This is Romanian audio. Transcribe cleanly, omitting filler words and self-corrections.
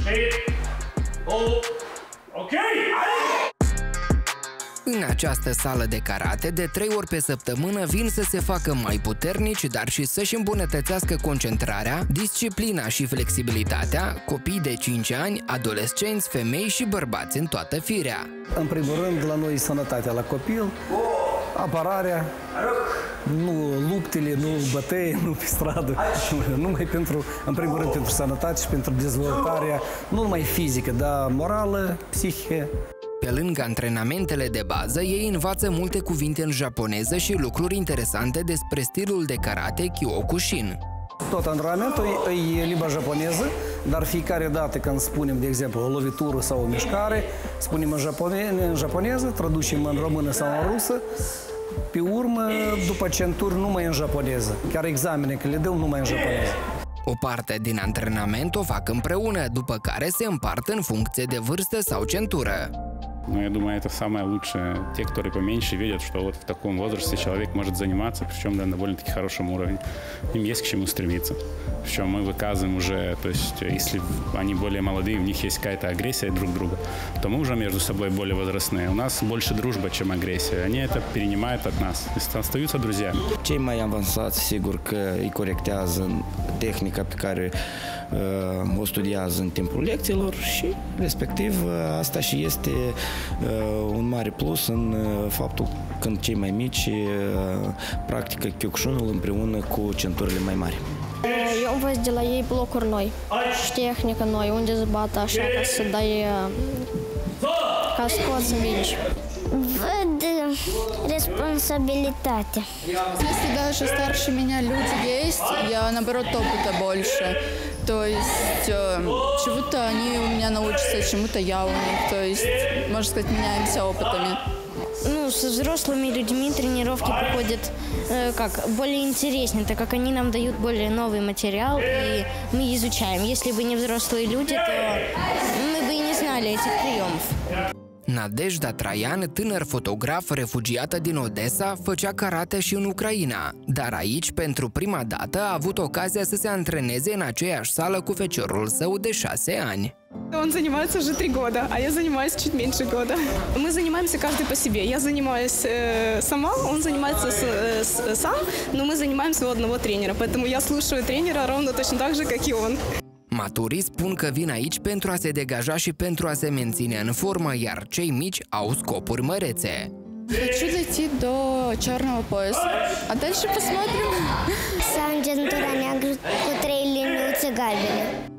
Ok! În această sală de karate, de 3 ori pe săptămână vin să se facă mai puternici, dar și să-și îmbunătățească concentrarea, disciplina și flexibilitatea, copii de 5 ani, adolescenți, femei și bărbați în toată firea. În primul rând, la noi sănătatea la copil, apărarea, nu luptele, nu bătăi, nu pe stradă, numai pentru, în primul rând, pentru sănătate și pentru dezvoltarea, nu numai fizică, dar morală, psihică. Pe lângă antrenamentele de bază, ei învață multe cuvinte în japoneză și lucruri interesante despre stilul de karate Kyokushin. Tot antrenamentul e limba japoneză, dar fiecare dată când spunem, de exemplu, o lovitură sau o mișcare, spunem în japoneză, traducem în română sau în rusă, pe urmă, după centuri, numai în japoneză. Chiar examene că le dăm numai în japoneză. O parte din antrenament o fac împreună, după care se împart în funcție de vârstă sau centură. Но я думаю, это самое лучшее. Те, которые поменьше, видят, что вот в таком возрасте человек может заниматься, причем на довольно-таки хорошем уровне. Им есть к чему стремиться. Причем мы выказываем уже, то есть, если они более молодые, у них есть какая-то агрессия друг друга, то мы уже между собой более возрастные. У нас больше дружба, чем агрессия. Они это перенимают от нас. Остаются друзьями. Cei mai avansați, sigur că îi corectează tehnica pe care o studiază în timpul lecțiilor și, respectiv, asta și este un mare plus în faptul când cei mai mici practică Kyokushinul împreună cu centurile mai mari. Eu învăț de la ei blocuri noi și tehnică noi, unde să bată așa ca să dai, ca să poți să învingi. Văd responsabilitatea. Если даже старше меня люди есть, я, наоборот, опыта больше. То есть чего-то они у меня научатся, чему-то я у них. То есть, можно сказать, меняемся опытами. Ну, с взрослыми людьми тренировки проходят более интереснее, так как они нам дают более новый материал, и мы изучаем. Если бы не взрослые люди, то мы бы и не знали этих приемов. Nadejda Traian, tânăr fotograf refugiată din Odessa, făcea karate și în Ucraina, dar aici, pentru prima dată, a avut ocazia să se antreneze în aceeași sală cu feciorul său de 6 ani. Он занимается уже 3 года, а я занимаюсь чуть меньше года. Мы занимаемся каждый по себе. Я занимаюсь сама, он занимается сам, но мы занимаемся у одного тренера. Поэтому я слушаю тренера ровно точно так же, как и он. Maturii spun că vin aici pentru a se degaja și pentru a se menține în formă, iar cei mici au scopuri mărețe. Хочу дойти до черного пояса, а дальше посмотрим. Să am centura neagră cu 3 liniuțe galbene.